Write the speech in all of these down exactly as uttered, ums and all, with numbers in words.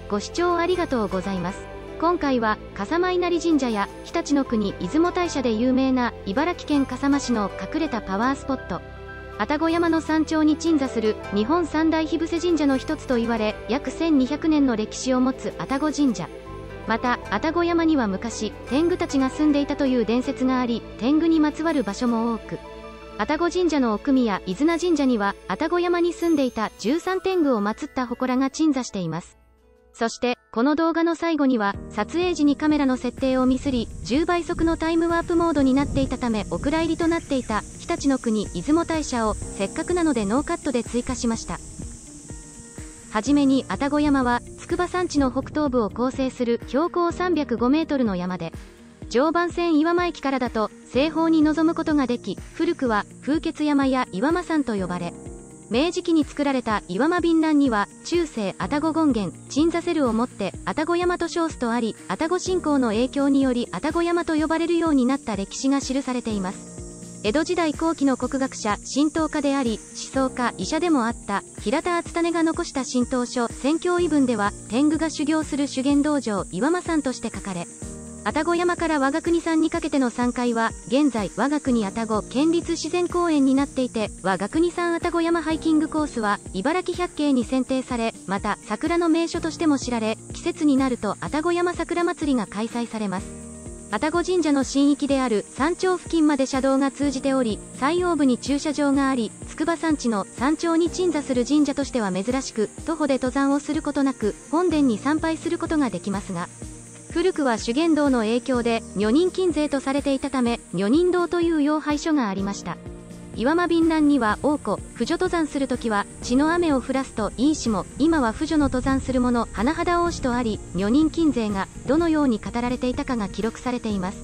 ご視聴ありがとうございます。今回は笠間稲荷神社や常陸の国出雲大社で有名な茨城県笠間市の隠れたパワースポット、愛宕山の山頂に鎮座する日本三大火伏せ神社の一つと言われ、約せんにひゃくねんの歴史を持つ愛宕神社。また愛宕山には昔天狗たちが住んでいたという伝説があり、天狗にまつわる場所も多く、愛宕神社の奥宮飯縄神社には愛宕山に住んでいたじゅうさん天狗を祀った祠が鎮座しています。そしてこの動画の最後には撮影時にカメラの設定をミスりじゅうばい速のタイムワープモードになっていたためお蔵入りとなっていた常陸の国出雲大社をせっかくなのでノーカットで追加しました。はじめに愛宕山は筑波山地の北東部を構成する標高さんびゃくごメートルの山で、常磐線岩間駅からだと西方に望むことができ、古くは風穴山や岩間山と呼ばれ、明治期に作られた岩間便覧には中世愛宕権現鎮座セルをもって愛宕山と称すとあり、愛宕信仰の影響により愛宕山と呼ばれるようになった歴史が記されています。江戸時代後期の国学者神道家であり思想家医者でもあった平田篤胤が残した神道書宣教遺文では、天狗が修行する修験道場岩間山として書かれ、愛宕山から我が国山にかけてのさんかいは現在我が国愛宕県立自然公園になっていて、我が国山愛宕山ハイキングコースは茨城百景に選定され、また桜の名所としても知られ、季節になると愛宕山桜祭りが開催されます。愛宕神社の神域である山頂付近まで車道が通じており、最奥部に駐車場があり、筑波山地の山頂に鎮座する神社としては珍しく、徒歩で登山をすることなく本殿に参拝することができますが、古くは修験道の影響で女人禁制とされていたため女人道という要拝所がありました。岩間便覧には王子扶助登山するときは血の雨を降らすといいしも、今は扶助の登山する者甚だ多しとあり、女人禁制がどのように語られていたかが記録されています。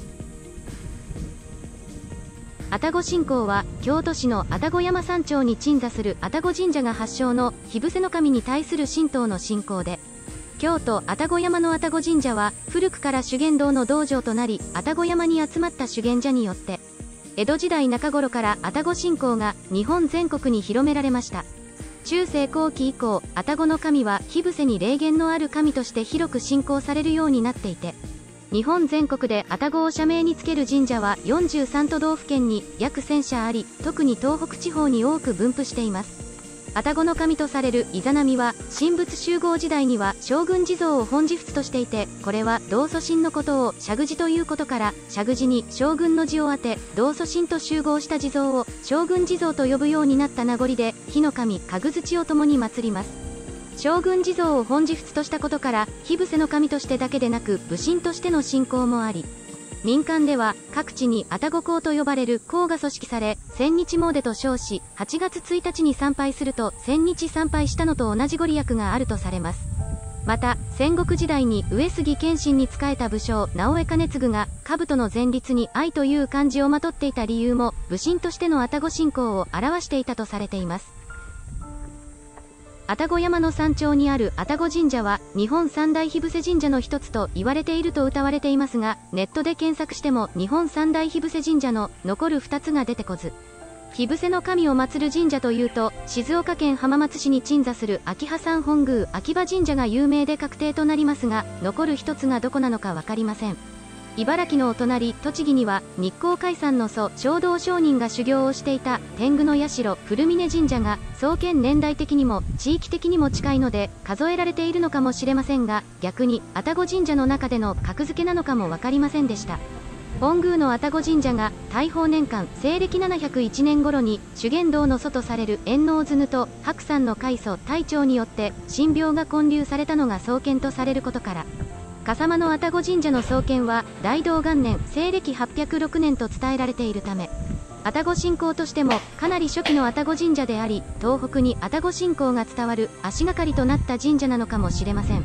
愛宕信仰は京都市の愛宕山山頂に鎮座する愛宕神社が発祥の火伏せの神に対する神道の信仰で、京都愛宕山の愛宕神社は古くから修験道の道場となり、愛宕山に集まった修験者によって江戸時代中頃から愛宕信仰が日本全国に広められました。中世後期以降、愛宕の神は火伏せに霊言のある神として広く信仰されるようになっていて、日本全国で愛宕を社名につける神社はよんじゅうさん都道府県に約せんしゃあり、特に東北地方に多く分布しています。愛宕の神とされるイザナミは神仏集合時代には将軍地蔵を本地仏としていて、これは道祖神のことを社宮ということから社宮に将軍の字を当て、道祖神と集合した地蔵を将軍地蔵と呼ぶようになった名残で、火の神神槌を共に祀ります。将軍地蔵を本地仏としたことから火伏せの神としてだけでなく武神としての信仰もあり、民間では各地に愛宕講と呼ばれる講が組織され、千日詣と称し、はちがつついたちに参拝すると千日参拝したのと同じご利益があるとされます。また戦国時代に上杉謙信に仕えた武将直江兼続が兜の前立に愛という漢字をまとっていた理由も武神としての愛宕信仰を表していたとされています。愛宕山の山頂にある愛宕神社は日本三大火伏せ神社の一つと言われていると謳われていますが、ネットで検索しても日本三大火伏せ神社の残るふたつが出てこず、火伏せの神を祀る神社というと静岡県浜松市に鎮座する秋葉山本宮秋葉神社が有名で確定となりますが、残る一つがどこなのか分かりません。茨城のお隣栃木には日光海山の祖勝道上人が修行をしていた天狗の社古峰神社が創建年代的にも地域的にも近いので数えられているのかもしれませんが、逆に愛宕神社の中での格付けなのかも分かりませんでした。本宮の愛宕神社が大宝年間西暦ななひゃくいちねん頃に修験道の祖とされる円能図と白山の開祖大長によって神廟が建立されたのが創建とされることから、笠間の愛宕神社の創建は大同元年西暦はっぴゃくろくねんと伝えられているため、愛宕信仰としてもかなり初期の愛宕神社であり、東北に愛宕信仰が伝わる足がかりとなった神社なのかもしれません。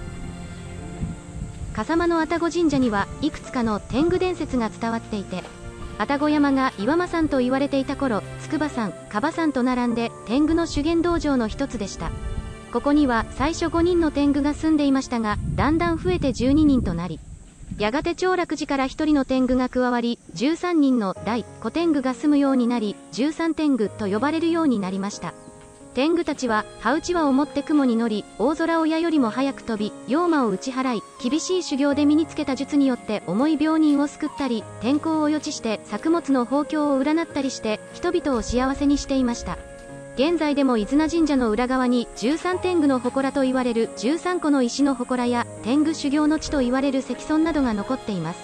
笠間の愛宕神社にはいくつかの天狗伝説が伝わっていて、愛宕山が岩間山と言われていた頃、筑波山、樺山と並んで天狗の修験道場の一つでした。ここには最初ごにんの天狗が住んでいましたが、だんだん増えてじゅうににんとなり、やがて長楽寺からひとりの天狗が加わり、じゅうさんにんの大小天狗が住むようになり、十三天狗と呼ばれるようになりました。 天狗たちは羽打ち輪を持って雲に乗り、大空親よりも早く飛び、妖魔を打ち払い、厳しい修行で身につけた術によって重い病人を救ったり、天候を予知して作物の豊穣を占ったりして人々を幸せにしていました。現在でも伊豆名神社の裏側にじゅうさん天狗の祠と言われるじゅうさんこの石の祠や天狗修行の地と言われる石村などが残っています。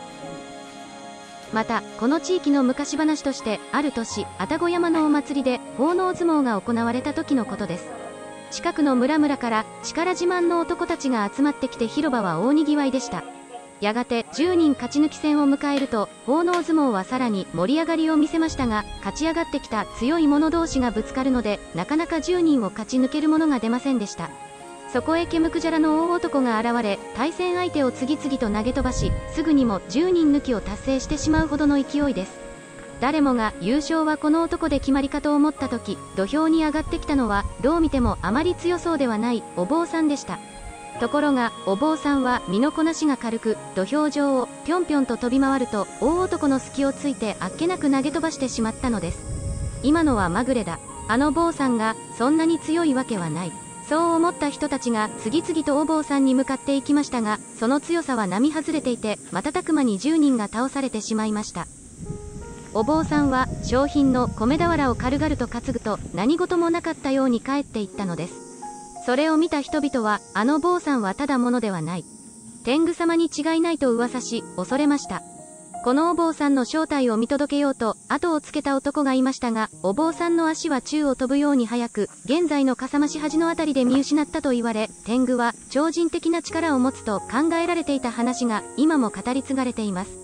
またこの地域の昔話として、ある年愛宕山のお祭りで奉納相撲が行われた時のことです。近くの村々から力自慢の男たちが集まってきて、広場は大にぎわいでした。やがてじゅうにん勝ち抜き戦を迎えると、奉納相撲はさらに盛り上がりを見せましたが、勝ち上がってきた強い者同士がぶつかるので、なかなかじゅうにんを勝ち抜ける者が出ませんでした。そこへ毛むくじゃらの大男が現れ、対戦相手を次々と投げ飛ばし、すぐにもじゅうにん抜きを達成してしまうほどの勢いです。誰もが優勝はこの男で決まりかと思った時、土俵に上がってきたのはどう見てもあまり強そうではないお坊さんでした。ところがお坊さんは身のこなしが軽く、土俵上をぴょんぴょんと飛び回ると、大男の隙をついてあっけなく投げ飛ばしてしまったのです。今のはまぐれだ、あの坊さんがそんなに強いわけはない、そう思った人たちが次々とお坊さんに向かっていきましたが、その強さは並外れていて、瞬く間にじゅうにんが倒されてしまいました。お坊さんは商品の米俵を軽々と担ぐと、何事もなかったように帰っていったのです。それを見た人々は、あの坊さんはただものではない、天狗様に違いないと噂し、恐れました。このお坊さんの正体を見届けようと後をつけた男がいましたが、お坊さんの足は宙を飛ぶように速く、現在の笠間市端のあたりで見失ったと言われ、天狗は超人的な力を持つと考えられていた話が今も語り継がれています。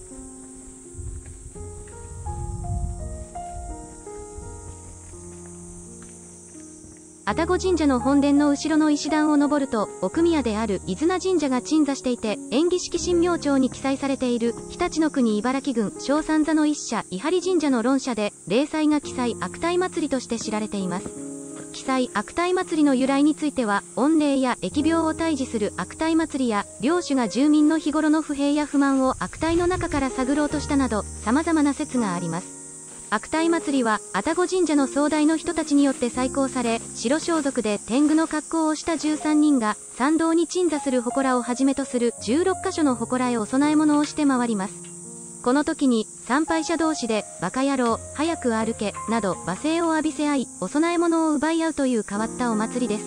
愛宕神社の本殿の後ろの石段を登ると、奥宮である伊豆名神社が鎮座していて、縁起式神明帳に記載されている日立の国茨城郡正三座の一社伊張神社の論社で、例祭が記載悪態祭りとして知られています。記載悪態祭りの由来については、御霊や疫病を退治する悪態祭りや、領主が住民の日頃の不平や不満を悪態の中から探ろうとしたなど、様々な説があります。悪態祭りは愛宕神社の総代の人たちによって再興され、白装束で天狗の格好をしたじゅうさんにんが参道に鎮座する祠をはじめとするじゅうろっかしょの祠へお供え物をして回ります。この時に参拝者同士でバカ野郎早く歩けなど罵声を浴びせ合い、お供え物を奪い合うという変わったお祭りです。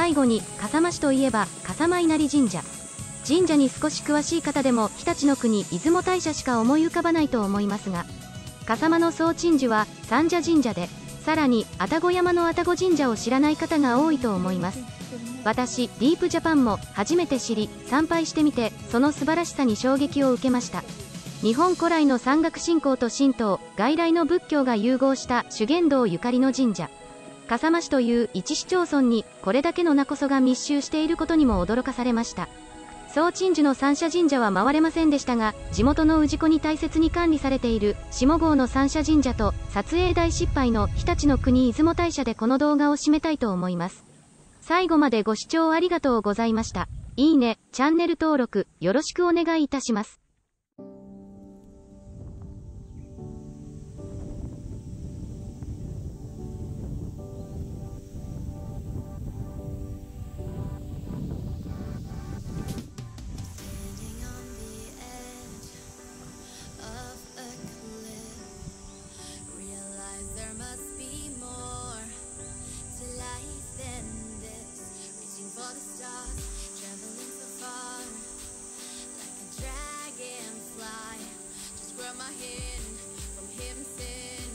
最後に笠間市といえば笠間稲荷神社。神社に少し詳しい方でも常陸の国出雲大社しか思い浮かばないと思いますが、笠間の総鎮守は三社神社で、さらに愛宕山の愛宕神社を知らない方が多いと思います。私ディープジャパンも初めて知り、参拝してみてその素晴らしさに衝撃を受けました。日本古来の山岳信仰と神道、外来の仏教が融合した修験道ゆかりの神社。笠間市という一市町村にこれだけの名こそが密集していることにも驚かされました。総鎮守の三社神社は回れませんでしたが、地元の氏子に大切に管理されている下郷の三社神社と撮影大失敗の常陸の国出雲大社でこの動画を締めたいと思います。最後までご視聴ありがとうございました。いいね、チャンネル登録よろしくお願いいたします。 My head from him sin